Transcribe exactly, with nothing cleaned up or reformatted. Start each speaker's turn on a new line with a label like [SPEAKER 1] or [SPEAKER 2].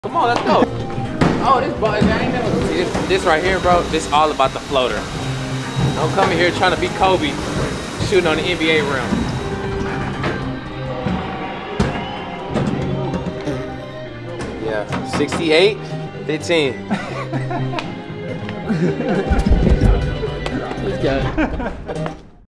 [SPEAKER 1] Come on, let's go. Oh, this ball, I ain't never see this, this right here, bro. This all about the floater. Don't come in here trying to be Kobe shooting on the N B A rim. Yeah, sixty-eight, fifteen.
[SPEAKER 2] This guy.